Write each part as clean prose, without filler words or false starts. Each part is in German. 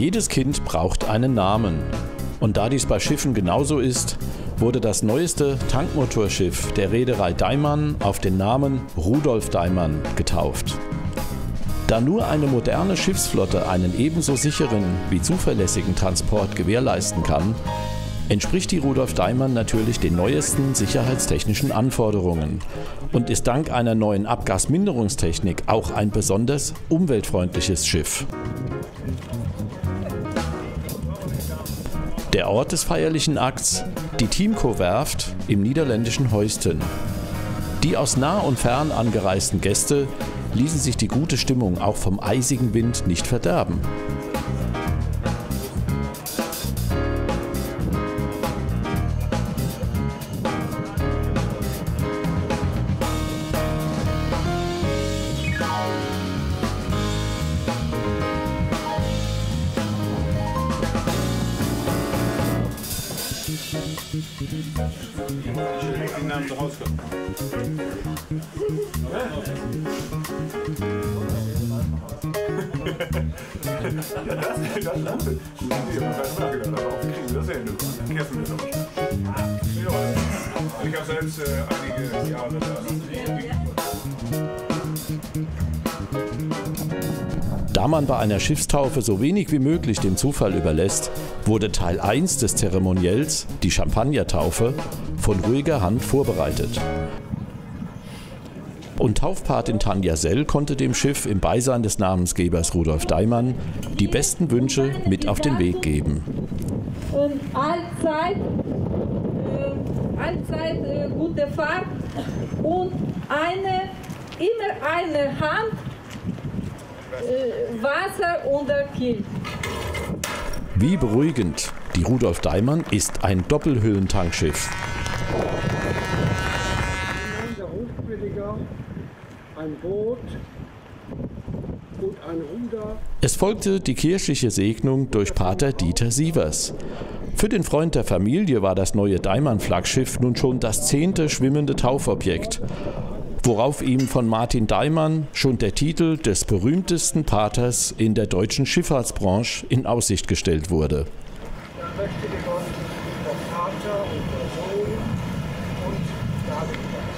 Jedes Kind braucht einen Namen. Und da dies bei Schiffen genauso ist, wurde das neueste Tankmotorschiff der Reederei Deimann auf den Namen Rudolf Deimann getauft. Da nur eine moderne Schiffsflotte einen ebenso sicheren wie zuverlässigen Transport gewährleisten kann, entspricht die Rudolf Deimann natürlich den neuesten sicherheitstechnischen Anforderungen und ist dank einer neuen Abgasminderungstechnik auch ein besonders umweltfreundliches Schiff. Der Ort des feierlichen Akts, die Teamco-Werft im niederländischen Heusden. Die aus nah und fern angereisten Gäste ließen sich die gute Stimmung auch vom eisigen Wind nicht verderben. Den Namen zu Hause kommen. Ich habe selbst einige Jahre Da man bei einer Schiffstaufe so wenig wie möglich dem Zufall überlässt, wurde Teil 1 des Zeremoniells, die Champagnertaufe, von ruhiger Hand vorbereitet. Und Taufpatin Tanja Sell konnte dem Schiff im Beisein des Namensgebers Rudolf Deimann die besten Wünsche mit auf den Weg geben. Und allzeit gute Fahrt und immer eine Hand Wasser unter Kiel. Wie beruhigend! Die Rudolf Deimann ist ein Doppelhüllentangschiff. Ein Boot und ein Ruder. Es folgte die kirchliche Segnung durch Pater Dieter Sievers. Für den Freund der Familie war das neue Deimann-Flaggschiff nun schon das 10. schwimmende Taufobjekt, worauf ihm von Martin Deimann schon der Titel des berühmtesten Paters in der deutschen Schifffahrtsbranche in Aussicht gestellt wurde. Der mächtige Gott, der Vater und der Sohn und David.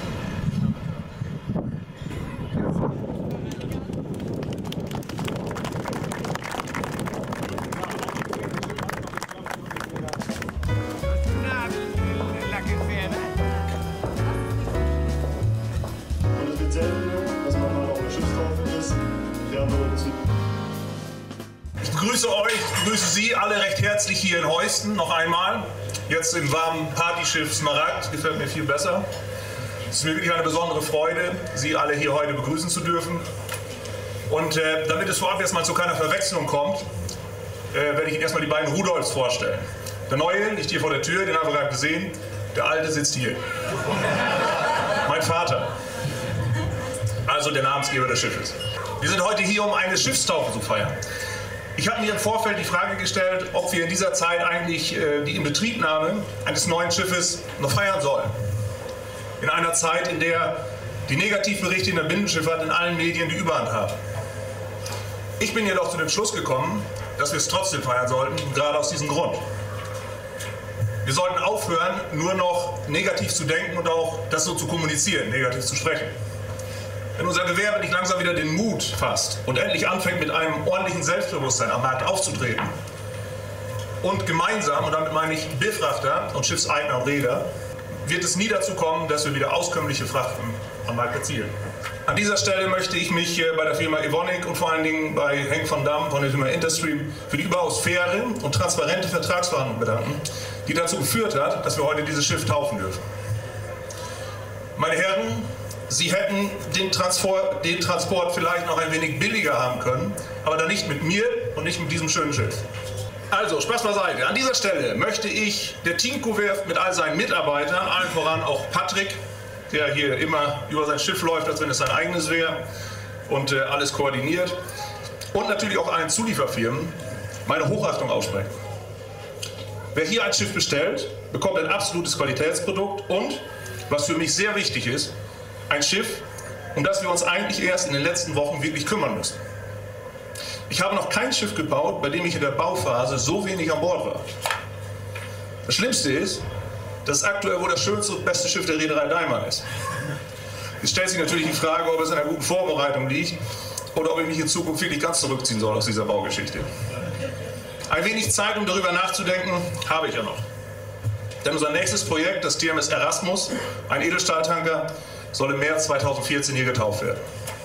Ich begrüße euch, ich begrüße Sie alle recht herzlich hier in Heusden noch einmal. Jetzt im warmen Partyschiff Smaragd, gefällt mir viel besser. Es ist mir wirklich eine besondere Freude, Sie alle hier heute begrüßen zu dürfen. Und damit es vorab erstmal zu keiner Verwechslung kommt, werde ich Ihnen erstmal die beiden Rudolfs vorstellen. Der Neue liegt hier vor der Tür, den haben wir gerade gesehen. Der Alte sitzt hier. Mein Vater, also der Namensgeber des Schiffes. Wir sind heute hier, um eine Schiffstaufe zu feiern. Ich habe mir im Vorfeld die Frage gestellt, ob wir in dieser Zeit eigentlich die Inbetriebnahme eines neuen Schiffes noch feiern sollen. In einer Zeit, in der die Negativberichte in der Binnenschifffahrt in allen Medien die Überhand haben. Ich bin jedoch zu dem Schluss gekommen, dass wir es trotzdem feiern sollten, gerade aus diesem Grund. Wir sollten aufhören, nur noch negativ zu denken und auch das so zu kommunizieren, negativ zu sprechen. Wenn unser Gewerbe nicht langsam wieder den Mut fasst und endlich anfängt, mit einem ordentlichen Selbstbewusstsein am Markt aufzutreten und gemeinsam, und damit meine ich Befrachter und Schiffseigner und Reeder, wird es nie dazu kommen, dass wir wieder auskömmliche Frachten am Markt erzielen. An dieser Stelle möchte ich mich bei der Firma Evonik und vor allen Dingen bei Henk van Dam von der Firma Interstream für die überaus faire und transparente Vertragsverhandlung bedanken, die dazu geführt hat, dass wir heute dieses Schiff taufen dürfen. Meine Herren, Sie hätten den Transport vielleicht noch ein wenig billiger haben können, aber dann nicht mit mir und nicht mit diesem schönen Schiff. Also, Spaß beiseite. An dieser Stelle möchte ich der Teamco-Werft mit all seinen Mitarbeitern, allen voran auch Patrick, der hier immer über sein Schiff läuft, als wenn es sein eigenes wäre und alles koordiniert, und natürlich auch allen Zulieferfirmen meine Hochachtung aussprechen. Wer hier ein Schiff bestellt, bekommt ein absolutes Qualitätsprodukt und, was für mich sehr wichtig ist, ein Schiff, um das wir uns eigentlich erst in den letzten Wochen wirklich kümmern müssen. Ich habe noch kein Schiff gebaut, bei dem ich in der Bauphase so wenig an Bord war. Das Schlimmste ist, dass es aktuell wohl das schönste und beste Schiff der Reederei Daimann ist. Es stellt sich natürlich die Frage, ob es in einer guten Vorbereitung liegt oder ob ich mich in Zukunft wirklich ganz zurückziehen soll aus dieser Baugeschichte. Ein wenig Zeit, um darüber nachzudenken, habe ich ja noch. Denn unser nächstes Projekt, das TMS Erasmus, ein Edelstahltanker, soll im März 2014 hier getauft werden.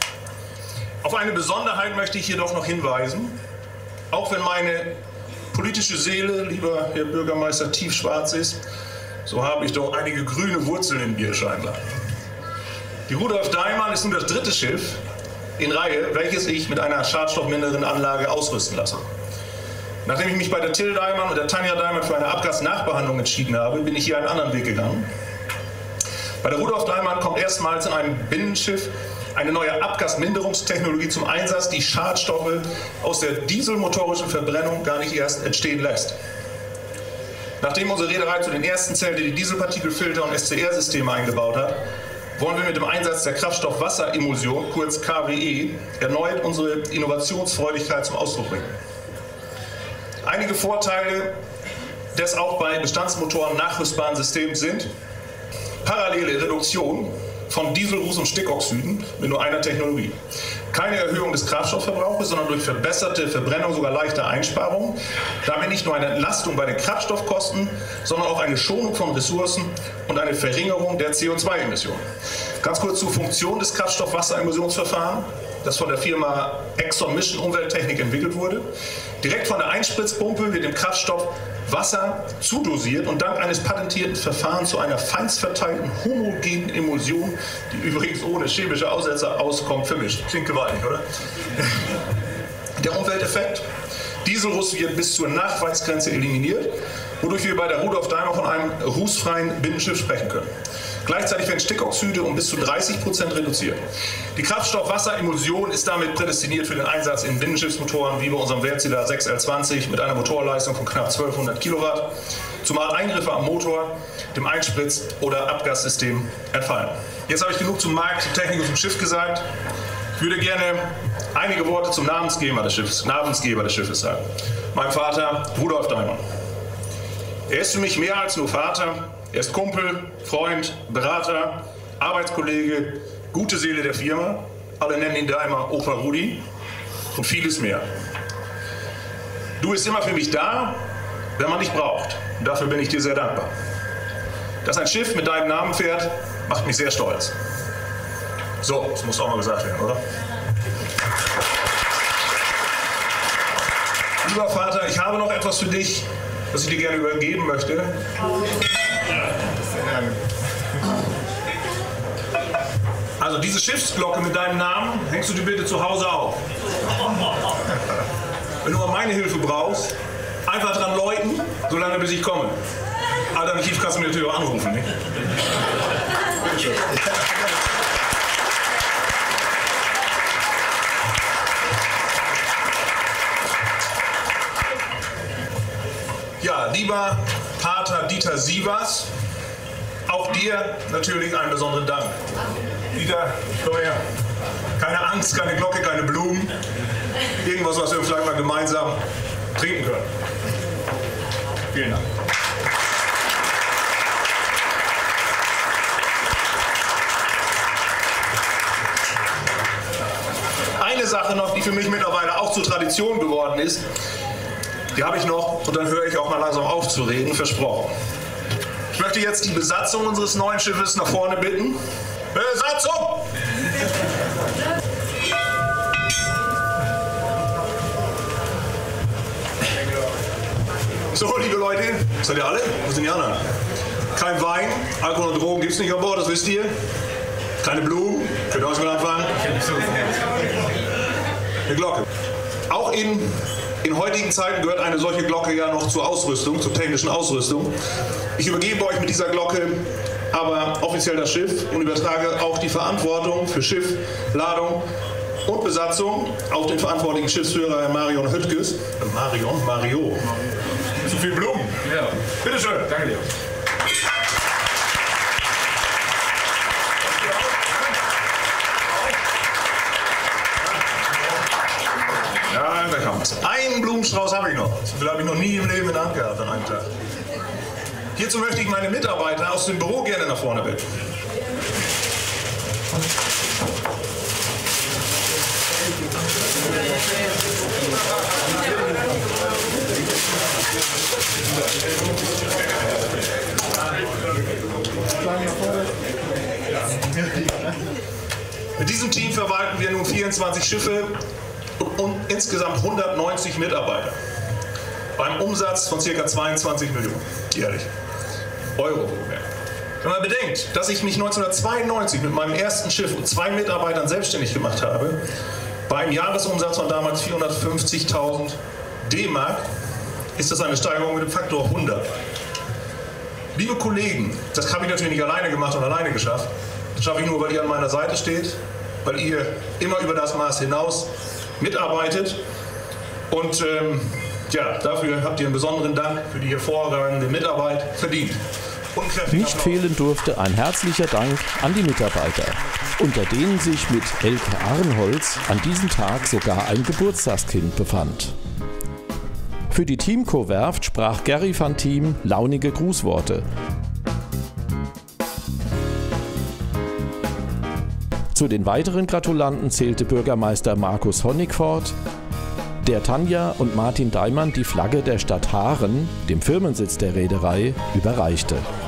Auf eine Besonderheit möchte ich jedoch noch hinweisen. Auch wenn meine politische Seele, lieber Herr Bürgermeister, tiefschwarz ist, so habe ich doch einige grüne Wurzeln in mir scheinbar. Die Rudolf Daimann ist nun das dritte Schiff in Reihe, welches ich mit einer schadstoffmindernden Anlage ausrüsten lasse. Nachdem ich mich bei der Till Daimann und der Tanja Daimann für eine Abgasnachbehandlung entschieden habe, bin ich hier einen anderen Weg gegangen. Bei der Rudolf Daimann kommt erstmals in einem Binnenschiff eine neue Abgasminderungstechnologie zum Einsatz, die Schadstoffe aus der dieselmotorischen Verbrennung gar nicht erst entstehen lässt. Nachdem unsere Reederei zu den ersten zählte, die Dieselpartikelfilter und SCR-Systeme eingebaut hat, wollen wir mit dem Einsatz der Kraftstoff-Wasser-Emulsion, kurz KWE, erneut unsere Innovationsfreudigkeit zum Ausdruck bringen. Einige Vorteile des auch bei Bestandsmotoren nachrüstbaren Systems sind: parallele Reduktion von Dieselruß und Stickoxiden mit nur einer Technologie. Keine Erhöhung des Kraftstoffverbrauchs, sondern durch verbesserte Verbrennung sogar leichte Einsparungen. Damit nicht nur eine Entlastung bei den Kraftstoffkosten, sondern auch eine Schonung von Ressourcen und eine Verringerung der CO2-Emissionen. Ganz kurz zur Funktion des Kraftstoff-Wasser-Emulsionsverfahrens, das von der Firma Exxon Mission Umwelttechnik entwickelt wurde. Direkt von der Einspritzpumpe wird dem Kraftstoff Wasser zudosiert und dank eines patentierten Verfahrens zu einer feinst verteilten homogenen Emulsion, die übrigens ohne chemische Aussetzer auskommt, vermischt. Klingt gewaltig, oder? Der Umwelteffekt: Dieselruß wird bis zur Nachweisgrenze eliminiert, wodurch wir bei der Rudolf Daimann von einem rußfreien Binnenschiff sprechen können. Gleichzeitig werden Stickoxide um bis zu 30% reduziert. Die Kraftstoff-Wasser-Emulsion ist damit prädestiniert für den Einsatz in Binnenschiffsmotoren wie bei unserem Wärtsilber 6L20 mit einer Motorleistung von knapp 1200 Kilowatt, zumal Eingriffe am Motor, dem Einspritz- oder Abgassystem entfallen. Jetzt habe ich genug zum Markt, zur Technik und zum Schiff gesagt. Ich würde gerne einige Worte zum Namensgeber des Schiffes sagen. Mein Vater, Rudolf Daimann. Er ist für mich mehr als nur Vater. Er ist Kumpel, Freund, Berater, Arbeitskollege, gute Seele der Firma. Alle nennen ihn da immer Opa Rudi und vieles mehr. Du bist immer für mich da, wenn man dich braucht. Und dafür bin ich dir sehr dankbar. Dass ein Schiff mit deinem Namen fährt, macht mich sehr stolz. So, das muss auch mal gesagt werden, oder? Lieber Vater, ich habe noch etwas für dich, das ich dir gerne übergeben möchte. Also diese Schiffsglocke mit deinem Namen hängst du dir bitte zu Hause auf. Wenn du mal meine Hilfe brauchst, einfach dran läuten, solange bis ich komme. Alternativ kannst du mir natürlich auch anrufen. Nicht? Bitte schön. Ja, lieber Pater Dieter Sievers, auch dir natürlich einen besonderen Dank. Dieter, komm her. Keine Angst, keine Glocke, keine Blumen. Irgendwas, was wir vielleicht mal gemeinsam trinken können. Vielen Dank. Eine Sache noch, die für mich mittlerweile auch zur Tradition geworden ist, die habe ich noch, und dann höre ich auch mal langsam auf zu reden, versprochen. Ich möchte jetzt die Besatzung unseres neuen Schiffes nach vorne bitten. Besatzung! So, liebe Leute, seid ihr alle? Wo sind die anderen? Kein Wein, Alkohol und Drogen gibt es nicht an Bord, das wisst ihr. Keine Blumen, könnt ihr auch mit anfangen. Eine Glocke. Auch in heutigen Zeiten gehört eine solche Glocke ja noch zur Ausrüstung, zur technischen Ausrüstung. Ich übergebe euch mit dieser Glocke aber offiziell das Schiff und übertrage auch die Verantwortung für Schiff, Ladung und Besatzung auf den verantwortlichen Schiffsführer Marion Höttges. Mario. Zu viel Blumen. Ja. Bitteschön. Danke dir. Ja, ich noch. So viel habe ich noch nie im Leben in der Hand gehabt an einem Tag. Hierzu möchte ich meine Mitarbeiter aus dem Büro gerne nach vorne bitten. Mit diesem Team verwalten wir nun 24 Schiffe und insgesamt 190 Mitarbeiter. Beim Umsatz von ca. 22 Millionen jährlich Euro. Wenn man bedenkt, dass ich mich 1992 mit meinem ersten Schiff und 2 Mitarbeitern selbstständig gemacht habe, bei einem Jahresumsatz von damals 450.000 D-Mark, ist das eine Steigerung mit dem Faktor 100. Liebe Kollegen, das habe ich natürlich nicht alleine gemacht und alleine geschafft. Das schaffe ich nur, weil ihr an meiner Seite steht, weil ihr immer über das Maß hinaus mitarbeitet. Und ja, dafür habt ihr einen besonderen Dank für die hervorragende Mitarbeit verdient. Nicht fehlen durfte ein herzlicher Dank an die Mitarbeiter, unter denen sich mit Elke Arnholz an diesem Tag sogar ein Geburtstagskind befand. Für die Teamco-Werft sprach Gary van Thiem launige Grußworte. Zu den weiteren Gratulanten zählte Bürgermeister Markus Honigfort, der Tanja und Martin Daimann die Flagge der Stadt Haaren, dem Firmensitz der Reederei, überreichte.